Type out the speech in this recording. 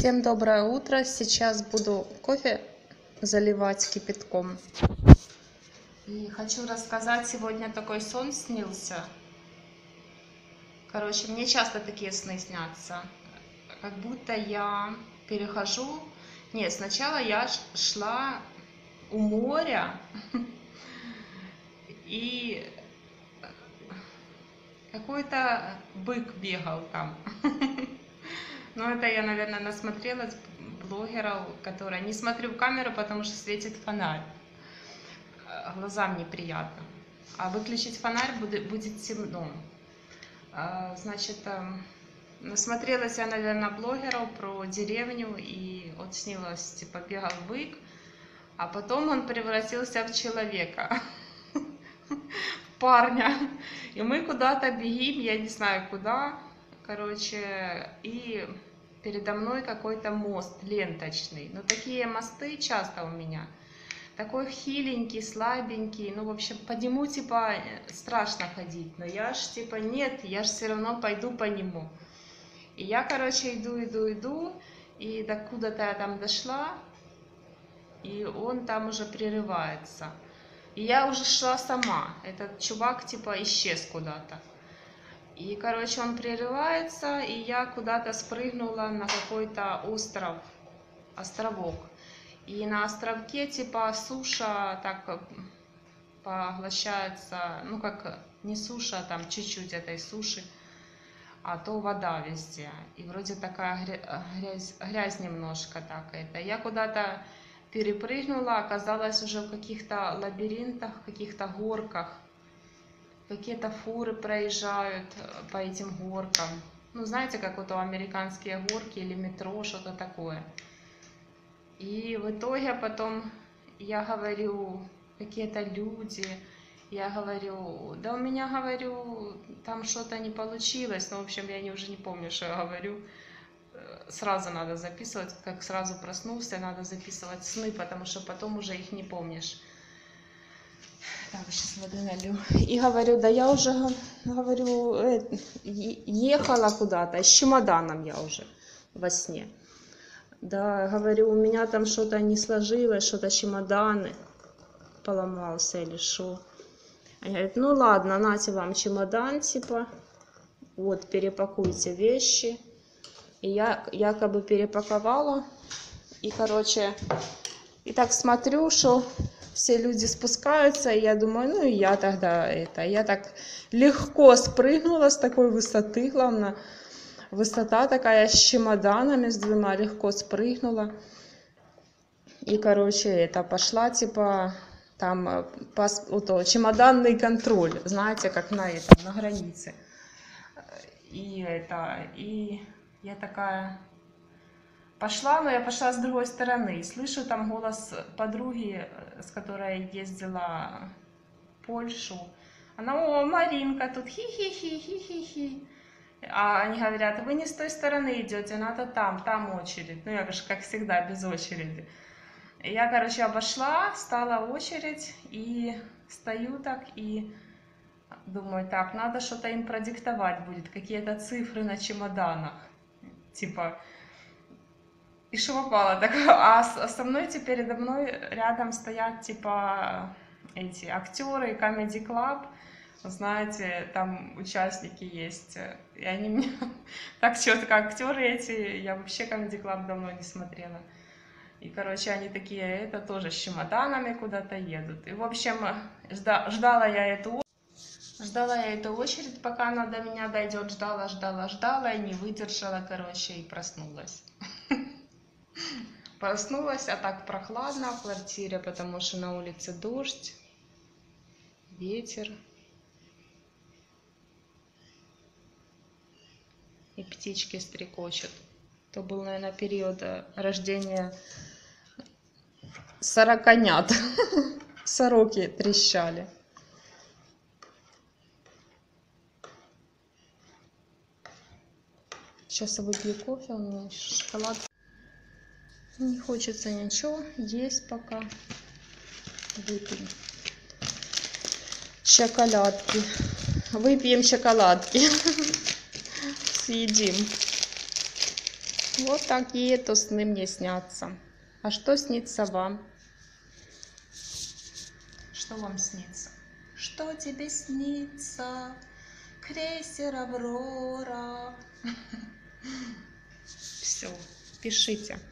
Всем доброе утро. Сейчас буду кофе заливать кипятком. И хочу рассказать, сегодня такой сон снился. Короче, мне часто такие сны снятся. Как будто я перехожу... Нет, сначала я шла у моря и какой-то бык бегал там. Ну, это я, наверное, насмотрелась блогеров, которые... Не смотрю в камеру, потому что светит фонарь. Глазам неприятно. А выключить фонарь будет темно. Значит, насмотрелась я, наверное, блогеров про деревню. И вот снилось, типа, бегал бык. А потом он превратился в человека. Парня. И мы куда-то бегим, я не знаю куда. Короче, и передо мной какой-то мост ленточный. Но такие мосты часто у меня. Такой хиленький, слабенький. Ну, в общем, по нему, типа, страшно ходить. Но я ж, типа, нет, я ж все равно пойду по нему. И я, короче, иду. И до куда-то я там дошла. И он там уже прерывается. И я уже шла сама. Этот чувак, типа, исчез куда-то. И, короче, он прерывается, и я куда-то спрыгнула на какой-то островок. И на островке, типа, суша так поглощается, ну, как не суша, а там чуть-чуть этой суши, а то вода везде. И вроде такая грязь немножко так это. Я куда-то перепрыгнула, оказалась уже в каких-то лабиринтах, каких-то горках. Какие-то фуры проезжают по этим горкам. Ну, знаете, как вот американские горки или метро, что-то такое. И в итоге потом я говорю, какие-то люди, я говорю, да у меня, говорю, там что-то не получилось. Ну, в общем, я уже не помню, что я говорю. Сразу надо записывать, как сразу проснулся, надо записывать сны, потому что потом уже их не помнишь. Так, сейчас воды налью. И говорю, да я уже, говорю, ехала куда-то, с чемоданом я уже во сне. Да, говорю, у меня там что-то не сложилось, что-то чемодан поломался или что. Они говорят, ну ладно, нате вам чемодан, типа, вот, перепакуйте вещи. И я якобы перепаковала. И, короче, и так смотрю, что... Все люди спускаются, и я думаю, ну и я тогда это. Я так легко спрыгнула с такой высоты, главное. Высота такая с чемоданами, с двумя, легко спрыгнула. И, короче, это пошла, типа, там, чемоданный контроль, знаете, как на границе. И я такая... Пошла, но я пошла с другой стороны. Слышу там голос подруги, с которой я ездила в Польшу. Она, о, Маринка, тут хи-хи-хи. А они говорят, вы не с той стороны идете, надо там очередь. Ну, я говорю, как всегда, без очереди. Я, короче, обошла, стала очередь, и стою так, и думаю, так, надо что-то им продиктовать будет, какие-то цифры на чемоданах. Типа... И что попало, так, а со мной теперь, передо мной рядом стоят, типа, эти актеры Comedy Club, знаете, там участники есть, и они мне так четко, актеры эти, я вообще Comedy Club давно не смотрела. И, короче, они такие, это тоже с чемоданами куда-то едут. И, в общем, ждала я эту очередь, пока она до меня дойдет, ждала, и не выдержала, короче, и проснулась. Проснулась, а так прохладно в квартире, потому что на улице дождь, ветер. И птички стрекочут. То был, наверное, период рождения сороконят. Сороки трещали. Сейчас я выпью кофе, у меня шоколад. Не хочется ничего есть пока. Выпьем шоколадки. Выпьем шоколадки. Съедим. Вот такие-то сны мне снятся. А что снится вам? Что вам снится? Что тебе снится? Крейсер Аврора. Все, пишите.